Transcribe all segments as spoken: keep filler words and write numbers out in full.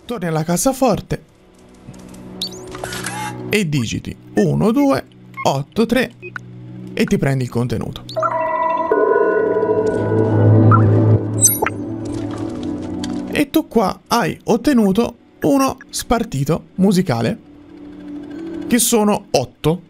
torni alla cassaforte e digiti uno due otto tre e ti prendi il contenuto. E tu qua hai ottenuto uno spartito musicale, che sono otto.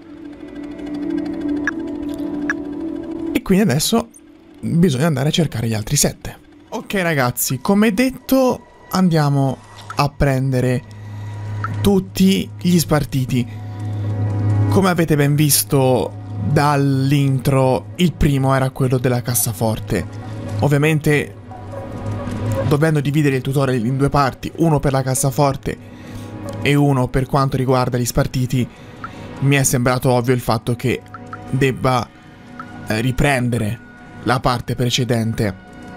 E quindi adesso bisogna andare a cercare gli altri sette. Ok ragazzi, come detto andiamo a prendere tutti gli spartiti. Come avete ben visto dall'intro, il primo era quello della cassaforte. Ovviamente, dovendo dividere il tutorial in due parti, uno per la cassaforte e uno per quanto riguarda gli spartiti, mi è sembrato ovvio il fatto che debba eh, riprendere la parte precedente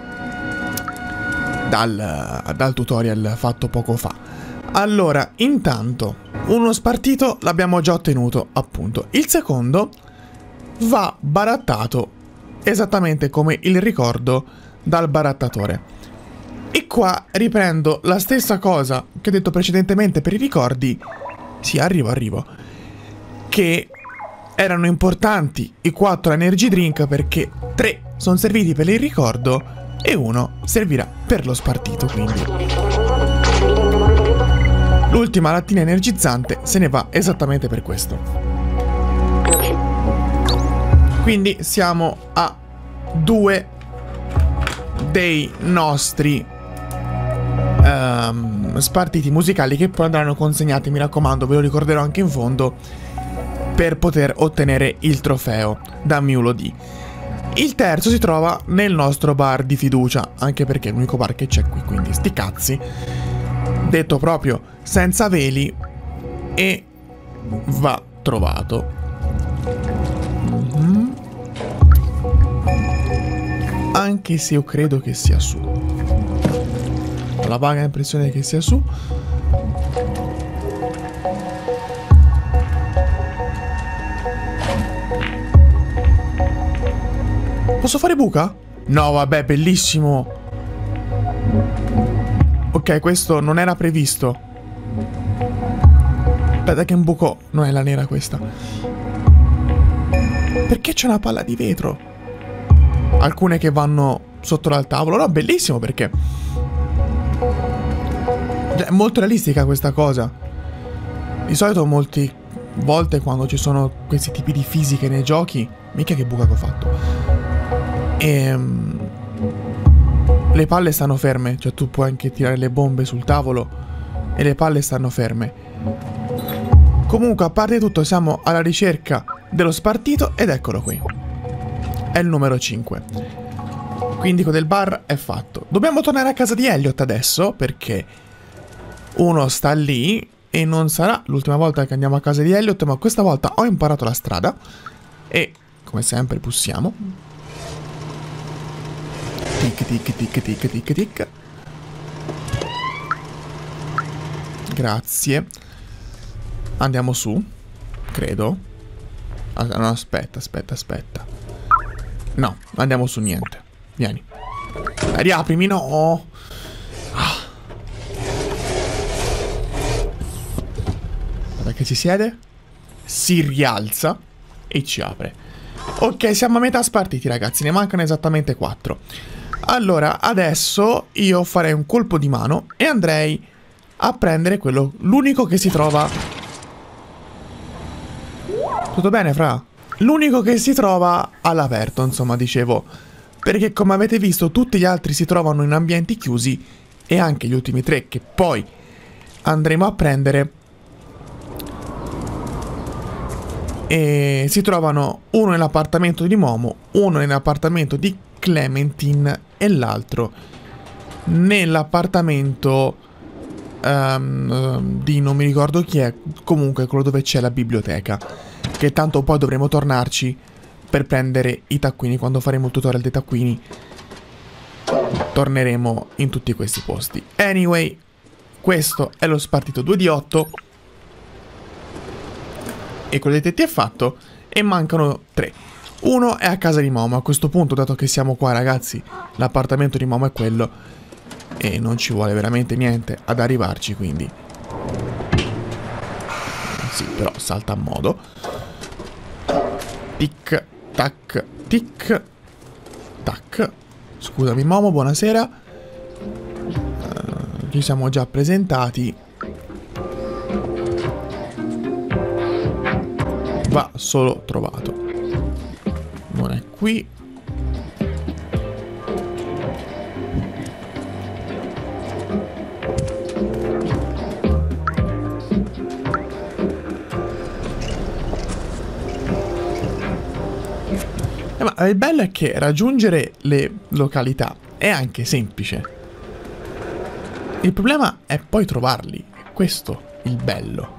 dal, dal tutorial fatto poco fa. Allora, intanto, uno spartito l'abbiamo già ottenuto, appunto. Il secondo va barattato esattamente come il ricordo dal barattatore. E qua riprendo la stessa cosa che ho detto precedentemente per i ricordi. Sì, arrivo, arrivo. Che erano importanti i quattro energy drink perché tre sono serviti per il ricordo e uno servirà per lo spartito, quindi. L'ultima lattina energizzante se ne va esattamente per questo. Quindi siamo a due dei nostri um, spartiti musicali che poi andranno consegnati, mi raccomando, ve lo ricorderò anche in fondo, per poter ottenere il trofeo da Miulo D. Il terzo si trova nel nostro bar di fiducia, anche perché è l'unico bar che c'è qui, quindi sti cazzi. Detto proprio senza veli, e va trovato. Mm-hmm. Anche se io credo che sia su. Ho la vaga impressione che sia su. Posso fare buca? No, vabbè, bellissimo. Ok, questo non era previsto. Aspetta che un buco. Non è la nera questa. Perché c'è una palla di vetro? Alcune che vanno sotto al tavolo. No, bellissimo perché è molto realistica questa cosa. Di solito molte volte quando ci sono questi tipi di fisiche nei giochi, mica che buca che ho fatto, ehm, le palle stanno ferme. Cioè tu puoi anche tirare le bombe sul tavolo e le palle stanno ferme. Comunque, a parte tutto, siamo alla ricerca dello spartito ed eccolo qui. È il numero cinque. Quindi con il bar è fatto. Dobbiamo tornare a casa di Elliot adesso, perché uno sta lì e non sarà l'ultima volta che andiamo a casa di Elliot, ma questa volta ho imparato la strada e, come sempre, pussiamo. Tic tic tic tic tic tic. Grazie. Andiamo su, credo. Ah, no, aspetta, aspetta, aspetta. No, andiamo su niente. Vieni. Dai, riaprimi, no. Ah. Guarda che si siede. Si rialza e ci apre. Ok, siamo a metà spartiti, ragazzi. Ne mancano esattamente quattro. Allora, adesso io farei un colpo di mano e andrei a prendere quello, l'unico che si trova. Tutto bene, fra? L'unico che si trova all'aperto, insomma, dicevo. Perché come avete visto tutti gli altri si trovano in ambienti chiusi e anche gli ultimi tre che poi andremo a prendere e si trovano uno nell'appartamento di Momo, uno nell'appartamento di Clementine e l'altro nell'appartamento um, di non mi ricordo chi è, comunque quello dove c'è la biblioteca, che tanto poi dovremo tornarci per prendere i taccuini. Quando faremo il tutorial dei taccuini torneremo in tutti questi posti. Anyway, questo è lo spartito due di otto e quello dei tetti è fatto e mancano tre. Uno è a casa di Momo. A questo punto, dato che siamo qua, ragazzi, l'appartamento di Momo è quello. e non ci vuole veramente niente ad arrivarci, quindi sì, però salta a modo. Tic tac tic tac. Scusami Momo, buonasera. uh, Ci siamo già presentati. Va solo trovato. Non è qui. Eh, ma il bello è che raggiungere le località è anche semplice. Il problema è poi trovarli. È questo il bello.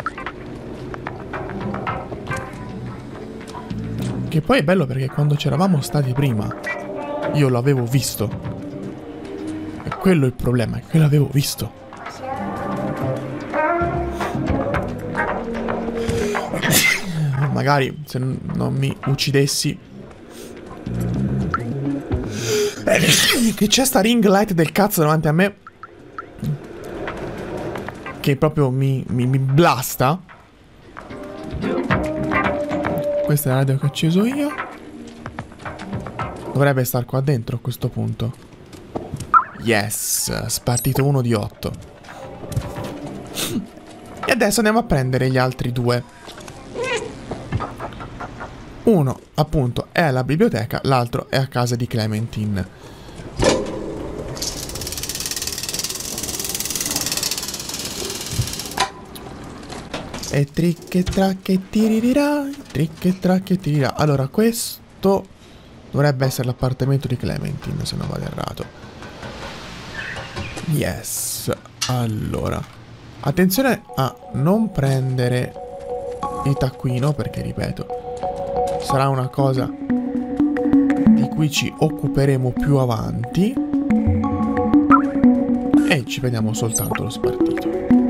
Che poi è bello perché quando c'eravamo stati prima io l'avevo visto. E quello è il problema, è che l'avevo visto. Magari se non mi uccidessi. Che c'è sta ring light del cazzo davanti a me che proprio mi, mi, mi blasta. Questa è la radio che ho acceso io. Dovrebbe star qua dentro a questo punto. Yes, spartito uno di otto. E adesso andiamo a prendere gli altri due. Uno appunto è alla biblioteca, l'altro è a casa di Clementine. E tricche tracche tirirà, tricche tracche tirirà. Allora questo dovrebbe essere l'appartamento di Clementine, se non vado errato. Yes. Allora attenzione a non prendere il taccuino, perché ripeto sarà una cosa di cui ci occuperemo più avanti. E ci prendiamo soltanto lo spartito.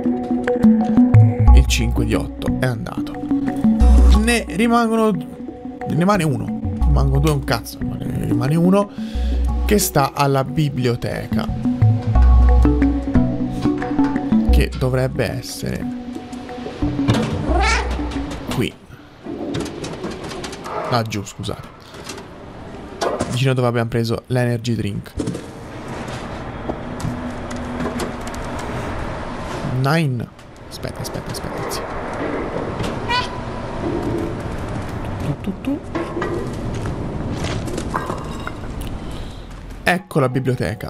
Il cinque di otto è andato. Ne rimangono... Ne rimane uno. Rimangono due un cazzo. Ne rimane uno che sta alla biblioteca. Che dovrebbe essere qui. Laggiù, scusate. Vicino dove abbiamo preso l'energy drink. Nine. Aspetta, aspetta, aspetta. Sì. Tu, tu, tu. Ecco la biblioteca.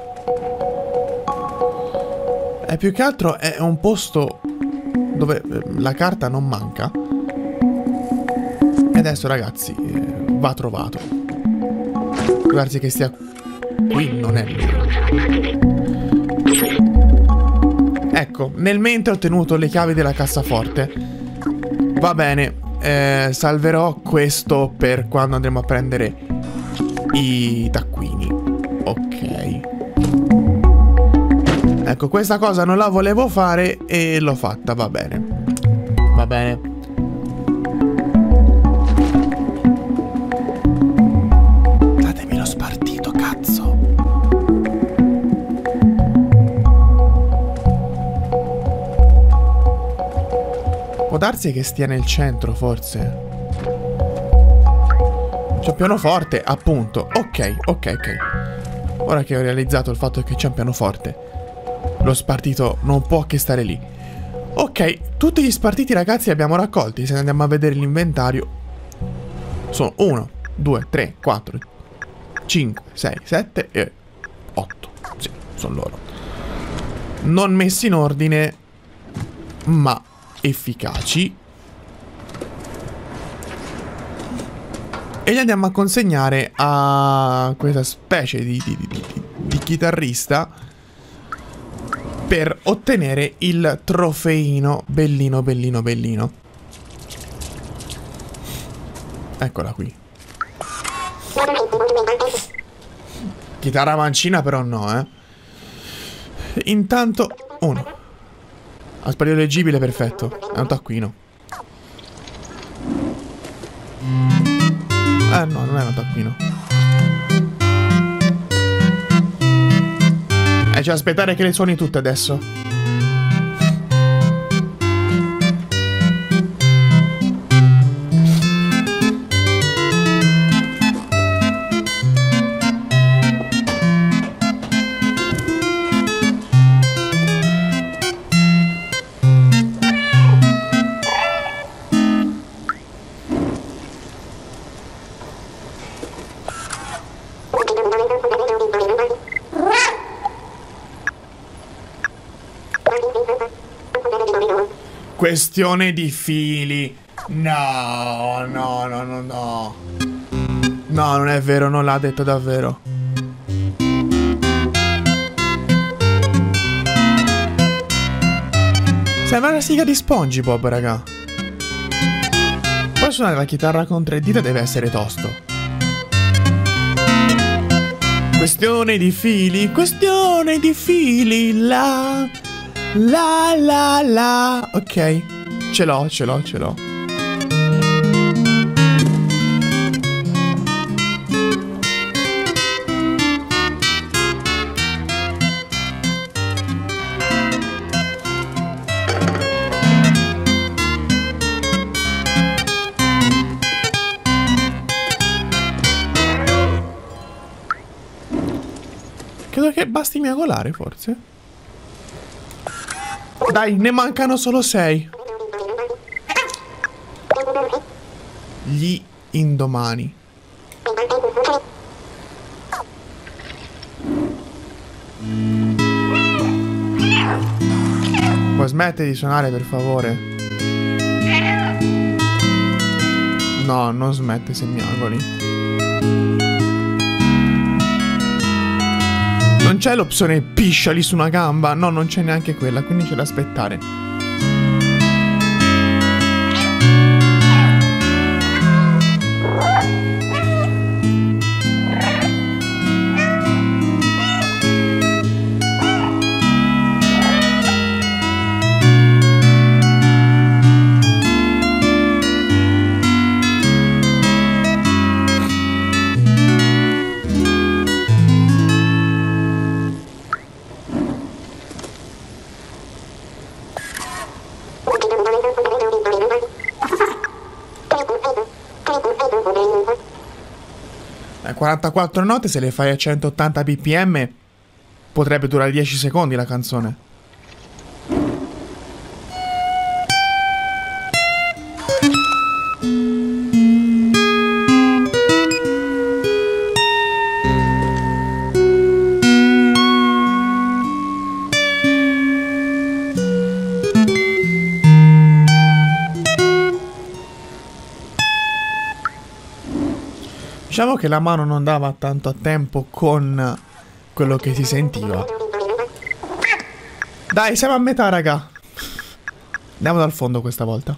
E più che altro è un posto dove la carta non manca. E adesso ragazzi va trovato. Guardi che stia qui, non è lui. Ecco, nel mente ho ottenuto le chiavi della cassaforte. Va bene, eh, salverò questo per quando andremo a prendere i taccuini. Ok. Ecco, questa cosa non la volevo fare e l'ho fatta, va bene. Va bene. Datemi lo spartito, cazzo. Può darsi che stia nel centro, forse. C'è un pianoforte, appunto. Ok, ok, ok. Ora che ho realizzato il fatto che c'è un pianoforte, lo spartito non può che stare lì. Ok, tutti gli spartiti ragazzi li abbiamo raccolti. Se andiamo a vedere l'inventario sono uno, due, tre, quattro, cinque, sei, sette e otto. Sì, sono loro. Non messi in ordine, ma efficaci. E li andiamo a consegnare a questa specie di, di, di, di, di chitarrista per ottenere il trofeino bellino bellino bellino. Eccola qui. Chitarra mancina però no, eh. Intanto uno. Aspetto leggibile, perfetto. È un taccuino. Eh no, non è un taccuino. piace aspettare che le suoni tutte adesso. Questione di fili. No, no, no, no, no. No, non è vero, non l'ha detto davvero. Sembra una sigla di SpongeBob, raga. Poi suonare la chitarra con tre dita deve essere tosto. Questione di fili, questione di fili, la... La la la. Ok. Ce l'ho, ce l'ho, ce l'ho. Credo che basti miagolare, forse. Dai, ne mancano solo sei. Gli indomani. Puoi smettere di suonare, per favore? No, non smette se miagoli. Non c'è l'opzione pisciali su una gamba? No, non c'è neanche quella, quindi c'è da aspettare. quarantaquattro note, se le fai a centottanta bpm potrebbe durare dieci secondi la canzone. Diciamo che la mano non dava tanto a tempo con quello che si sentiva. Dai, siamo a metà, raga. Andiamo dal fondo questa volta.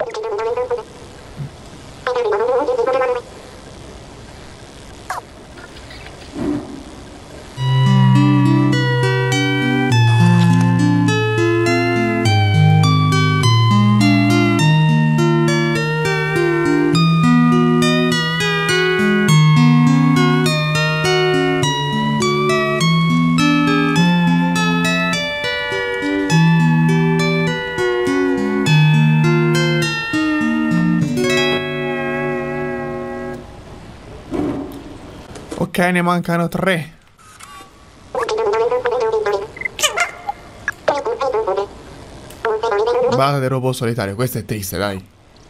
Ok, ne mancano tre. Ballata del robot solitario, questo è triste, dai.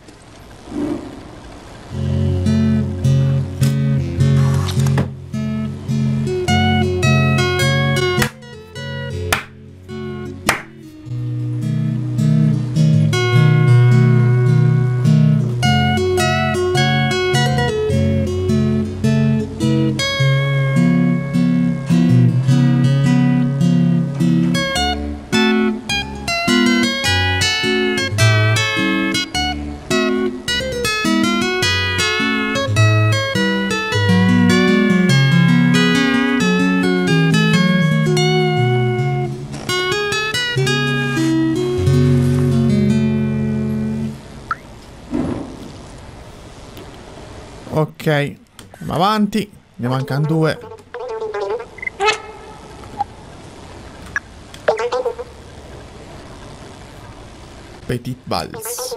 Ok, andiamo avanti, ne mancano due. Petit Balls.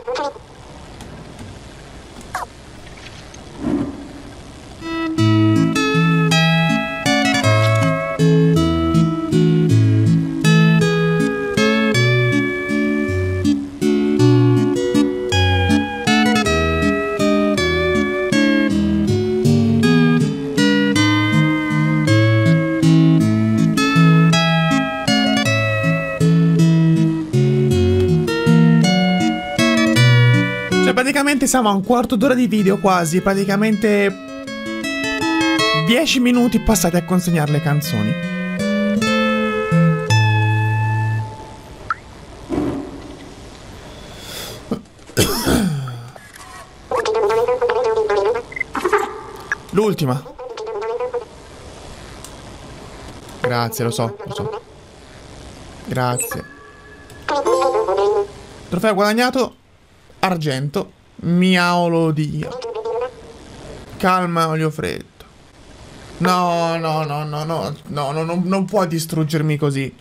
Praticamente siamo a un quarto d'ora di video quasi, praticamente dieci minuti passati a consegnare le canzoni. L'ultima. Grazie, lo so, lo so. Grazie. Trofeo guadagnato. Argento. Miaolo Dio. Calma, olio freddo. No, no, no, no, no, no, no, no, non puoi distruggermi così.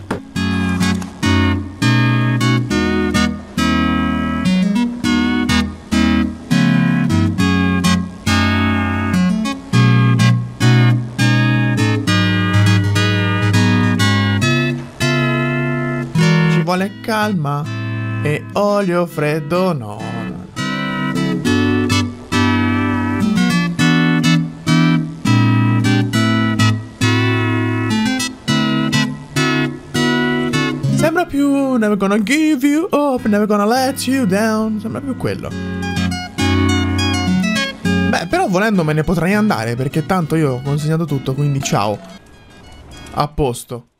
Ci vuole calma e olio freddo, no. Sembra più Never gonna give you up, never gonna let you down. Sembra più quello. Beh, però volendo me ne potrei andare, perché tanto io ho consegnato tutto, quindi ciao. A posto.